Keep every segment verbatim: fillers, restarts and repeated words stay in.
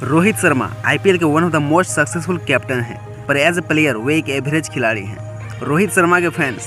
Rohit Sharma IPL के one of the most successful captain हैं, पर एज ए प्लेयर वे एक एवरेज खिलाड़ी हैं। रोहित शर्मा के फैंस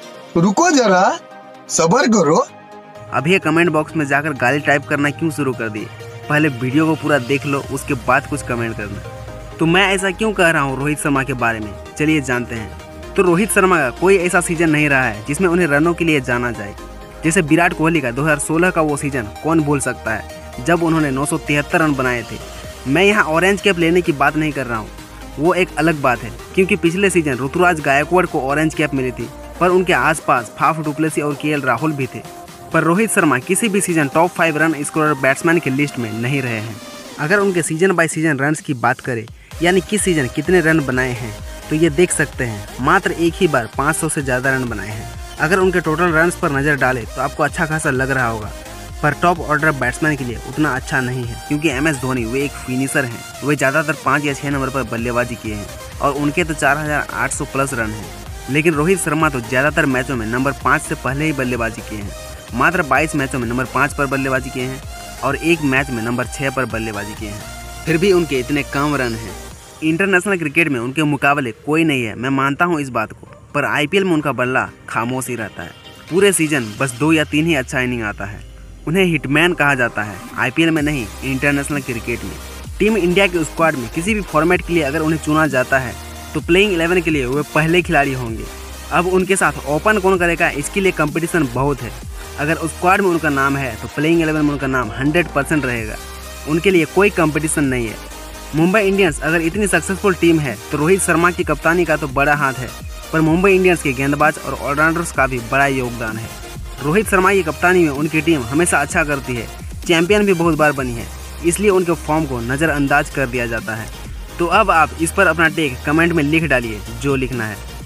रुको जरा, सब्र करो। अभी ये कमेंट बॉक्स में जाकर गाली टाइप करना क्यों शुरू कर दिए? पहले वीडियो को पूरा देख लो, उसके बाद कुछ कमेंट करना। तो मैं ऐसा क्यों कह रहा हूँ रोहित शर्मा के बारे में, चलिए जानते हैं। तो रोहित शर्मा का कोई ऐसा सीजन नहीं रहा है जिसमें उन्हें रनों के लिए जाना जाए। जैसे विराट कोहली का दो हज़ार सोलह का वो सीजन कौन भूल सकता है, जब उन्होंने नौ सौ तिहत्तर रन बनाए थे। मैं यहाँ ऑरेंज कैप लेने की बात नहीं कर रहा हूँ, वो एक अलग बात है, क्योंकि पिछले सीजन ऋतुराज गायकवाड़ को ऑरेंज कैप मिली थी, पर उनके आसपास फाफ डुप्लेसी और केएल राहुल भी थे। पर रोहित शर्मा किसी भी season top five run scorer batsman की लिस्ट में नहीं रहे हैं। अगर उनके सीजन बाय सीजन रन्स की बात करें, यानी किस सीजन कितने रन बनाए हैं, तो ये देख सकते हैं मात्र एक ही बार पाँच सौ से ज़्यादा रन बनाए हैं। अगर उनके टोटल रन्स पर नज़र डालें तो आपको अच्छा खासा लग रहा होगा, पर टॉप ऑर्डर बैट्समैन के लिए उतना अच्छा नहीं है, क्योंकि एम एस धोनी वे एक फिनिशर हैं। वे ज़्यादातर पाँच या छः नंबर पर बल्लेबाजी किए हैं और उनके तो चार हज़ार आठ सौ प्लस रन हैं। लेकिन रोहित शर्मा तो ज़्यादातर मैचों में नंबर पाँच से पहले ही बल्लेबाजी किए हैं। मात्र बाईस मैचों में नंबर पाँच पर बल्लेबाजी किए हैं और एक मैच में नंबर छः पर बल्लेबाजी किए हैं, फिर भी उनके इतने कम रन हैं। इंटरनेशनल क्रिकेट में उनके मुकाबले कोई नहीं है, मैं मानता हूँ इस बात को, पर आईपीएल में उनका बल्ला खामोश ही रहता है। पूरे सीजन बस दो या तीन ही अच्छा इनिंग आता है। उन्हें हिटमैन कहा जाता है, आईपीएल में नहीं, इंटरनेशनल क्रिकेट में। टीम इंडिया के स्क्वाड में किसी भी फॉर्मेट के लिए अगर उन्हें चुना जाता है तो प्लेइंग इलेवन के लिए वे पहले खिलाड़ी होंगे। अब उनके साथ ओपन कौन करेगा, इसके लिए कंपटीशन बहुत है। अगर स्क्वाड में उनका नाम है तो प्लेइंग इलेवन में उनका नाम हंड्रेड परसेंट रहेगा। उनके लिए कोई कंपटीशन नहीं है। मुंबई इंडियंस अगर इतनी सक्सेसफुल टीम है तो रोहित शर्मा की कप्तानी का तो बड़ा हाथ है, पर मुंबई इंडियंस के गेंदबाज और ऑलराउंडर्स का भी बड़ा योगदान है। रोहित शर्मा की कप्तानी में उनकी टीम हमेशा अच्छा करती है, चैंपियन भी बहुत बार बनी है, इसलिए उनके फॉर्म को नज़रअंदाज कर दिया जाता है। तो अब आप इस पर अपना टेक कमेंट में लिख डालिए, जो लिखना है।